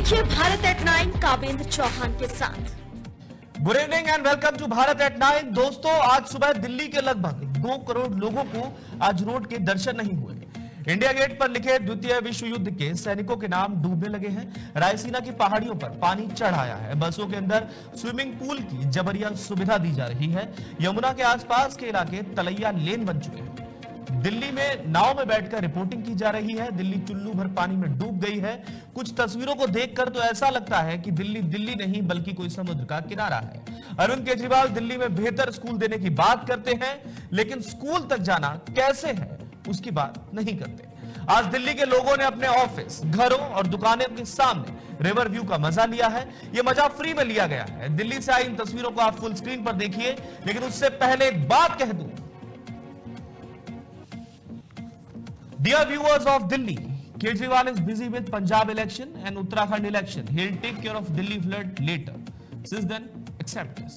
देखिए भारत एट 9 कावेंद्र चौहान के साथ। Good evening and welcome to Bharat at 9। दोस्तों, आज सुबह दिल्ली के लगभग 2 करोड़ लोगों को आज रोड के दर्शन नहीं हुए। इंडिया गेट पर लिखे द्वितीय विश्व युद्ध के सैनिकों के नाम डूबने लगे हैं। रायसीना की पहाड़ियों पर पानी चढ़ आया है। बसों के अंदर स्विमिंग पूल की जबरिया सुविधा दी जा रही है। यमुना के आसपास के इलाके तलैया लेन बन चुके हैं। दिल्ली में नाव में बैठकर रिपोर्टिंग की जा रही है। दिल्ली चुल्लू भर पानी में डूब गई है। कुछ तस्वीरों को देखकर तो ऐसा लगता है कि दिल्ली दिल्ली नहीं बल्कि कोई समुद्र का किनारा है। अरविंद केजरीवाल दिल्ली में बेहतर स्कूल देने की बात करते हैं, लेकिन स्कूल तक जाना कैसे है उसकी बात नहीं करते। आज दिल्ली के लोगों ने अपने ऑफिस, घरों और दुकानों के सामने रिवर व्यू का मजा लिया है। यह मजा फ्री में लिया गया है। दिल्ली से आई इन तस्वीरों को आप फुल स्क्रीन पर देखिए, लेकिन उससे पहले एक बात कह दूं। Dear viewers of Delhi, Kejriwal is busy with Punjab election and Uttarakhand election. He'll take care of Delhi flood later. Since then, accept this.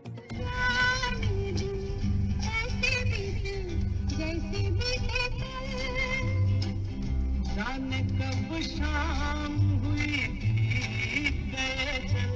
जाने कब शाम हुई गए चल।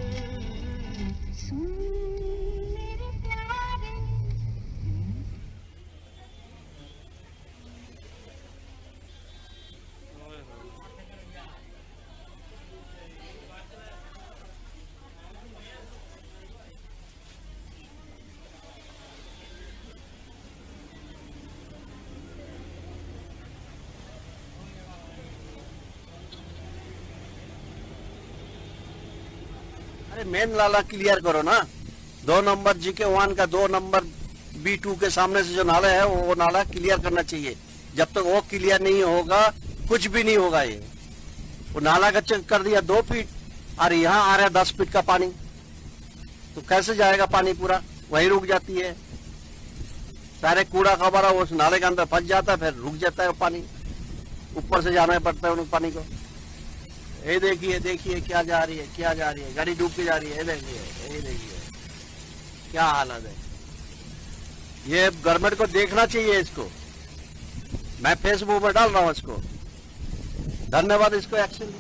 अरे मेन नाला क्लियर करो ना। 2 नंबर GK1 का 2 नंबर B2 के सामने से जो नाला है वो नाला क्लियर करना चाहिए। जब तक वो क्लियर नहीं होगा कुछ भी नहीं होगा। ये वो नाला का चेक कर दिया 2 फीट और यहाँ आ रहा है 10 फीट का पानी, तो कैसे जाएगा पानी? पूरा वहीं रुक जाती है। सारे कूड़ा कबाड़ा उस नाले के अंदर फंस जाता है, फिर रुक जाता है पानी। ऊपर से जाना पड़ता है उन पानी को। ये देखिए देखिए क्या जा रही है, क्या जा रही है, गाड़ी डूब के जा रही है। ये देखिए क्या हालत है। ये गवर्नमेंट को देखना चाहिए इसको। मैं फेसबुक पर डाल रहा हूँ इसको। धन्यवाद इसको एक्शन।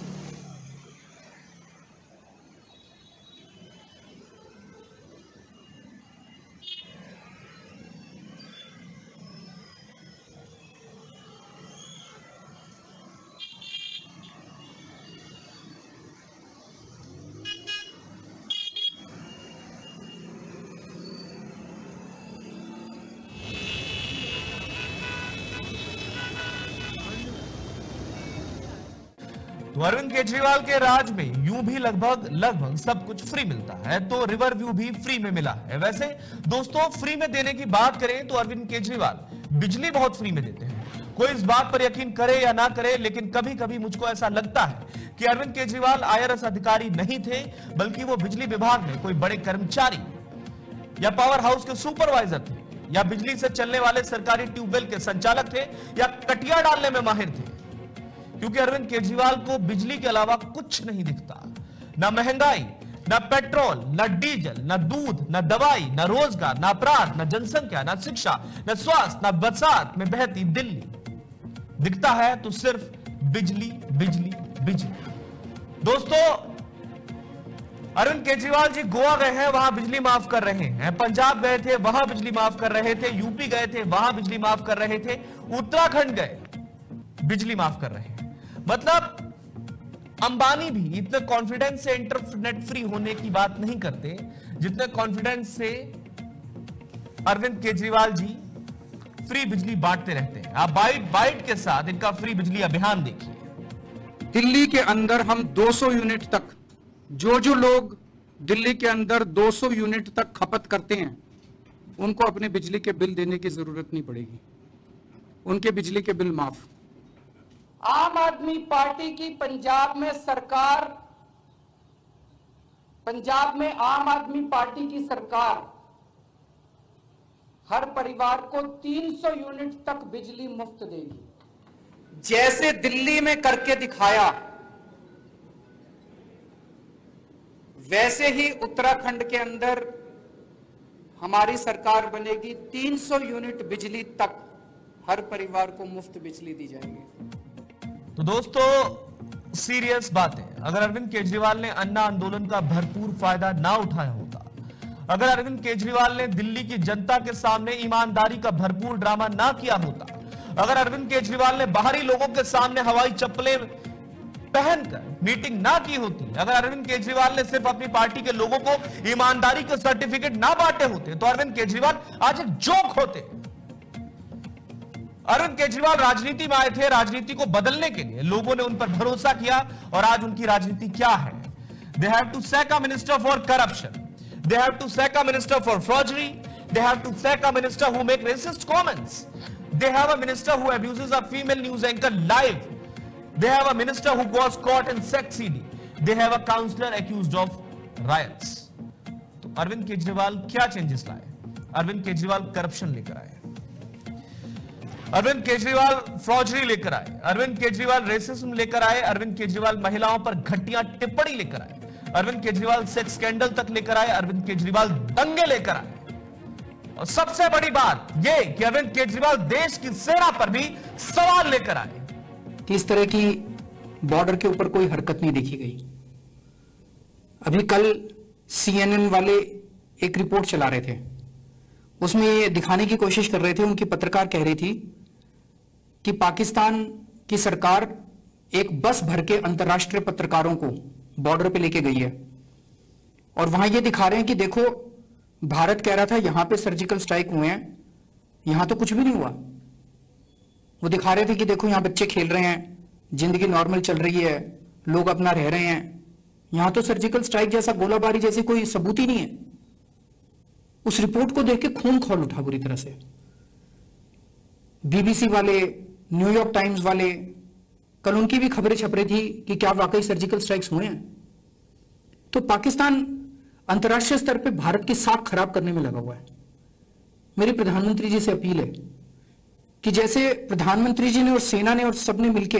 तो अरविंद केजरीवाल के राज में यूं भी लगभग सब कुछ फ्री मिलता है, तो रिवर व्यू भी फ्री में मिला है। वैसे दोस्तों, फ्री में देने की बात करें तो अरविंद केजरीवाल बिजली बहुत फ्री में देते हैं। कोई इस बात पर यकीन करे या ना करे, लेकिन कभी कभी मुझको ऐसा लगता है कि अरविंद केजरीवाल IRS अधिकारी नहीं थे, बल्कि वो बिजली विभाग में कोई बड़े कर्मचारी या पावर हाउस के सुपरवाइजर थे, या बिजली से चलने वाले सरकारी ट्यूबवेल के संचालक थे, या कटिया डालने में माहिर थे। क्योंकि अरविंद केजरीवाल को बिजली के अलावा कुछ नहीं दिखता। ना महंगाई, ना पेट्रोल, ना डीजल, ना दूध, ना दवाई, ना रोजगार, ना अपराध, ना जनसंख्या, ना शिक्षा, ना स्वास्थ्य, ना बरसात में बहती दिल्ली। दिखता है तो सिर्फ बिजली बिजली बिजली। दोस्तों, अरविंद केजरीवाल जी गोवा गए हैं, वहां बिजली माफ कर रहे हैं। पंजाब गए थे, वहां बिजली माफ कर रहे थे। यूपी गए थे, वहां बिजली माफ कर रहे थे। उत्तराखंड गए, बिजली माफ कर रहे हैं। मतलब अंबानी भी इतने कॉन्फिडेंस से इंटरनेट फ्री होने की बात नहीं करते जितने कॉन्फिडेंस से अरविंद केजरीवाल जी फ्री बिजली बांटते रहते हैं। आप बाइट के साथ इनका फ्री बिजली अभियान देखिए। दिल्ली के अंदर हम 200 यूनिट तक, जो लोग दिल्ली के अंदर 200 यूनिट तक खपत करते हैं उनको अपने बिजली के बिल देने की जरूरत नहीं पड़ेगी। उनके बिजली के बिल माफ। आम आदमी पार्टी की पंजाब में सरकार, पंजाब में आम आदमी पार्टी की सरकार हर परिवार को 300 यूनिट तक बिजली मुफ्त देगी। जैसे दिल्ली में करके दिखाया, वैसे ही उत्तराखंड के अंदर हमारी सरकार बनेगी। 300 यूनिट बिजली तक हर परिवार को मुफ्त बिजली दी जाएगी। तो दोस्तों, सीरियस बातें, अगर अरविंद केजरीवाल ने अन्ना आंदोलन का भरपूर फायदा ना उठाया होता, अगर अरविंद केजरीवाल ने दिल्ली की जनता के सामने ईमानदारी का भरपूर ड्रामा ना किया होता, अगर अरविंद केजरीवाल ने बाहरी लोगों के सामने हवाई चप्पलें पहनकर मीटिंग ना की होती, अगर अरविंद केजरीवाल ने सिर्फ अपनी पार्टी के लोगों को ईमानदारी के सर्टिफिकेट ना बांटे होते, तो अरविंद केजरीवाल आज एक जोक होते। अरविंद केजरीवाल राजनीति में आए थे राजनीति को बदलने के लिए, लोगों ने उन पर भरोसा किया और आज उनकी राजनीति क्या है? They have to sack a minister for corruption, they have to sack a minister for fraudery, they have to sack a minister who make racist comments, they have a minister who abuses a female news anchor live, they have a minister who was caught in sex CD, they have a counselor accused of riots। तो अरविंद केजरीवाल क्या changes लाए? Arvind Kejriwal corruption लेकर आए, अरविंद केजरीवाल फ्रॉडरी लेकर आए, Arvind Kejriwal racism लेकर आए, अरविंद केजरीवाल महिलाओं पर घटिया टिप्पणी लेकर आए, अरविंद केजरीवाल सेक्स स्कैंडल तक लेकर आए, अरविंद केजरीवाल दंगे लेकर आए, और सबसे बड़ी बात यह कि अरविंद केजरीवाल देश की सेना पर भी सवाल लेकर आए कि इस तरह की बॉर्डर के ऊपर कोई हरकत नहीं देखी गई। अभी कल CNN वाले एक रिपोर्ट चला रहे थे, उसमें ये दिखाने की कोशिश कर रहे थे, उनकी पत्रकार कह रही थी कि पाकिस्तान की सरकार एक बस भर के अंतर्राष्ट्रीय पत्रकारों को बॉर्डर पे लेके गई है और वहां ये दिखा रहे हैं कि देखो भारत कह रहा था यहां पे सर्जिकल स्ट्राइक हुए हैं, यहां तो कुछ भी नहीं हुआ। वो दिखा रहे थे कि देखो यहां बच्चे खेल रहे हैं, जिंदगी नॉर्मल चल रही है, लोग अपना रह रहे हैं, यहां तो सर्जिकल स्ट्राइक जैसा गोलाबारी जैसी कोई सबूत ही नहीं है। उस रिपोर्ट को देख के खून खौल उठा बुरी तरह से। BBC वाले, न्यूयॉर्क टाइम्स वाले, कल उनकी भी खबरें छप रही थी कि क्या वाकई सर्जिकल स्ट्राइक्स हुए हैं। तो पाकिस्तान अंतर्राष्ट्रीय स्तर पे भारत की साख खराब करने में लगा हुआ है। मेरी प्रधानमंत्री जी से अपील है कि जैसे प्रधानमंत्री जी ने और सेना ने और सबने मिलके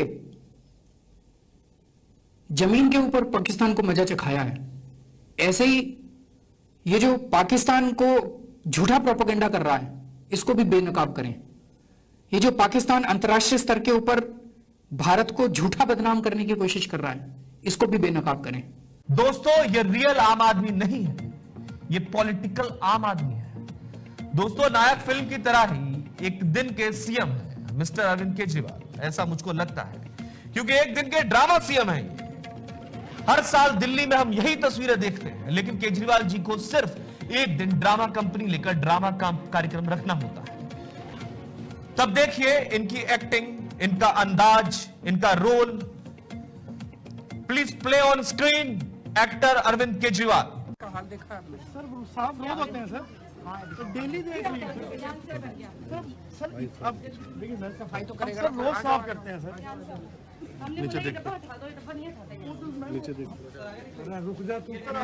जमीन के ऊपर पाकिस्तान को मजा चखाया है, ऐसे ही ये जो पाकिस्तान को झूठा प्रोपेगेंडा कर रहा है इसको भी बेनकाब करें। ये जो पाकिस्तान अंतर्राष्ट्रीय स्तर के ऊपर भारत को झूठा बदनाम करने की कोशिश कर रहा है इसको भी बेनकाब करें। दोस्तों ये रियल आम आदमी नहीं है, ये पॉलिटिकल आम आदमी है। दोस्तों नायक फिल्म की तरह ही एक दिन के सीएम है मिस्टर अरविंद केजरीवाल, ऐसा मुझको लगता है, क्योंकि एक दिन के ड्रामा सीएम है। हर साल दिल्ली में हम यही तस्वीरें देखते हैं, लेकिन केजरीवाल जी को सिर्फ एक दिन ड्रामा कंपनी लेकर ड्रामा का कार्यक्रम रखना होता है। तब देखिए इनकी एक्टिंग, इनका अंदाज, इनका रोल। Please play on screen actor Arvind Kejriwal. हाल देखा आपने? सर साफ रोज होते हैं सर, तो डेली देख लीजिए सर। अब देखिए सर सफाई तो करेगा सर, रोज साफ करते हैं सर। नीचे देख, नीचे देख, रुक जा तू। ये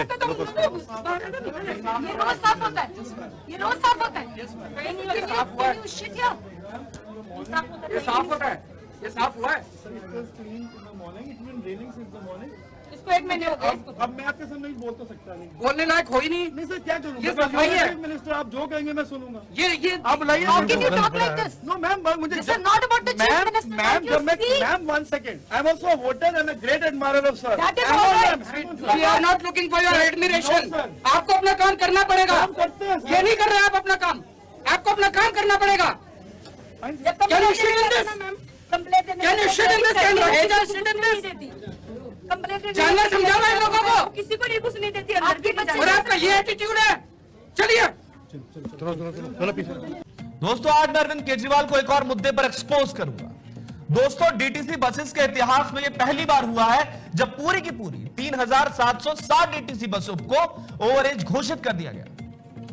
रोज साफ होता है, ये रोज साफ होता है। ये साफ हुआ है, ये साफ हुआ है। इसको एक महीने हो गए। अब मैं आपके सामने बोल तो सकता नहीं, बोलने लायक हो ही नहीं। नहीं सर क्या करूं, ये सफाई है मिनिस्टर, आप जो कहेंगे मैं सुनूंगा। ये आप लाइए। How can you talk like this? No ma'am, मुझे This is not about the chief minister. Ma'am जब मैं ma'am 1 second, I am also a voter and a great admirer of sir. That is all right. We are not looking for your admiration. No, sir. आपको अपना काम करना पड़ेगा। काम करते हैं सर। ये नहीं कर रहे आप अपना काम, आपको अपना काम करना पड़ेगा। Can you sit in this? Can you sit in this camera? Hey, just sit in this. जानना समझाना इन लोगों को, किसी को नहीं घुसने देती अंदर की बच्चे। और आपका ये एटीट्यूड है। चलिए दोस्तों आज मैं अरविंद केजरीवाल को एक और मुद्दे पर एक्सपोज करूंगा। दोस्तों डीटीसी बसेस के इतिहास में यह पहली बार हुआ है जब पूरी की पूरी 3760 डीटीसी बसों को ओवरेज घोषित कर दिया गया।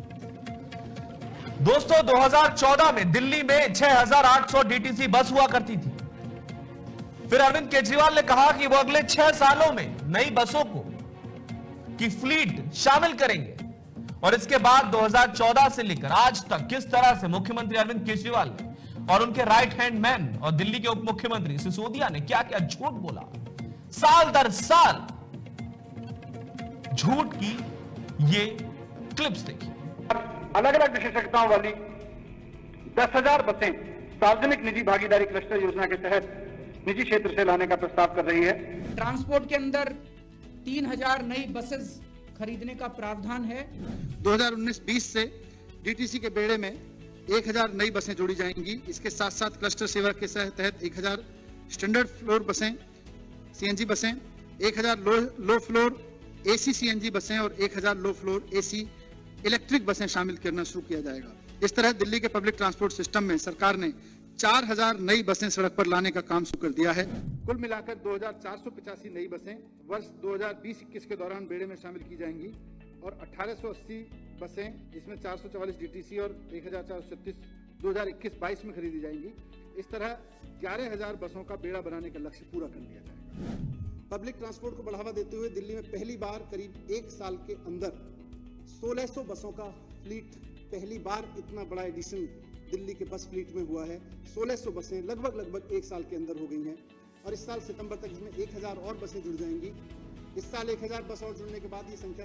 दोस्तों 2014 में दिल्ली में 6800 डीटीसी बस हुआ करती थी। फिर अरविंद केजरीवाल ने कहा कि वो अगले 6 सालों में नई बसों को की फ्लीट शामिल करेंगे। और इसके बाद 2014 से लेकर आज तक किस तरह से मुख्यमंत्री अरविंद केजरीवाल ने और उनके राइट हैंड मैन और दिल्ली के उप मुख्यमंत्री सिसोदिया ने क्या क्या झूठ बोला, साल दर साल झूठ की ये क्लिप्स देखिए। अलग अलग विशेषज्ञताओं वाली 10,000 बसें सार्वजनिक निजी भागीदारी क्लस्टर योजना के तहत निजी क्षेत्र से लाने का प्रस्ताव कर रही है। ट्रांसपोर्ट के अंदर 3000 नई बसेस खरीदने का प्रावधान है। 2019-20 से डीटीसी के बेड़े में 1000 नई बसें जोड़ी जाएंगी। इसके साथ साथ क्लस्टर सेवा के तहत 1000 स्टैंडर्ड फ्लोर बसें सीएनजी बसें, 1000 लो फ्लोर एसी सीएनजी बसें और 1000 लो फ्लोर एसी इलेक्ट्रिक बसें शामिल करना शुरू किया जाएगा। इस तरह दिल्ली के पब्लिक ट्रांसपोर्ट सिस्टम में सरकार ने 4000 नई बसें सड़क पर लाने का काम शुरू कर दिया है। कुल मिलाकर 2485 नई बसें वर्ष 2020-21 के दौरान बेड़े में शामिल की जाएंगी और 1880 बसें जिसमें 444 डीटीसी और 1436 2021-22 में खरीदी जाएंगी। इस तरह 11000 बसों का बेड़ा बनाने का लक्ष्य पूरा कर लिया जाएगा। पब्लिक ट्रांसपोर्ट को बढ़ावा देते हुए दिल्ली में पहली बार करीब 1 साल के अंदर 1600 बसों का फ्लीट, पहली बार इतना बड़ा एडिशन दिल्ली के बस फ्लीट में हुआ है। 1600 बसें लगभग 1 साल के अंदर हो गई हैं और इस साल सितंबर तक इसमें 1000 और बसें जुड़ जाएंगी। इस साल 1000 बस और जुड़ने के बाद ये संख्या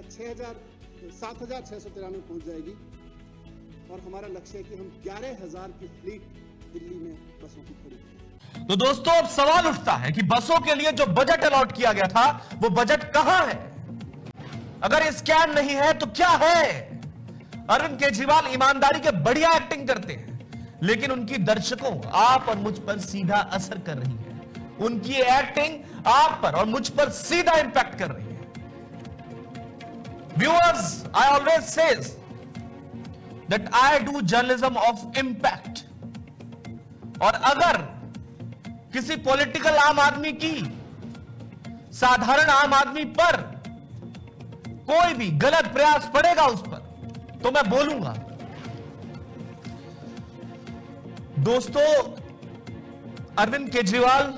7693 पहुंच जाएगी और हमारा लक्ष्य है कि हम 11000 की फ्लीट दिल्ली में बसों की खरीदें। तो दोस्तों अब सवाल उठता है कि बसों के लिए जो बजट अलॉट किया गया था वो बजट कहां है? अगर स्कैम नहीं है तो क्या है? अरविंद केजरीवाल ईमानदारी के बढ़िया एक्टिंग करते हैं, लेकिन उनकी दर्शकों, आप और मुझ पर सीधा असर कर रही है। उनकी एक्टिंग आप पर और मुझ पर सीधा इंपैक्ट कर रही है। Viewers, I always says that I do journalism of impact. और अगर किसी पॉलिटिकल आम आदमी की, साधारण आम आदमी पर कोई भी गलत प्रयास पड़ेगा उस पर, तो मैं बोलूंगा। दोस्तों, अरविंद केजरीवाल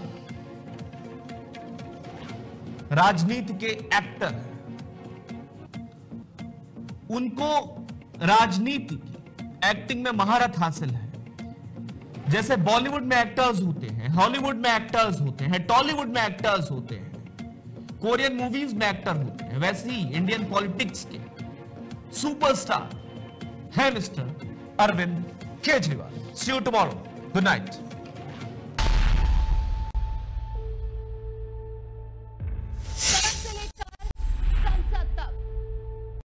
राजनीति के एक्टर हैं। उनको राजनीति की एक्टिंग में महारत हासिल है। जैसे बॉलीवुड में एक्टर्स होते हैं, हॉलीवुड में एक्टर्स होते हैं, टॉलीवुड में एक्टर्स होते हैं, कोरियन मूवीज में एक्टर होते हैं, वैसे ही इंडियन पॉलिटिक्स के सुपरस्टार है mister Arvind Kejriwal. See you tomorrow. Good night.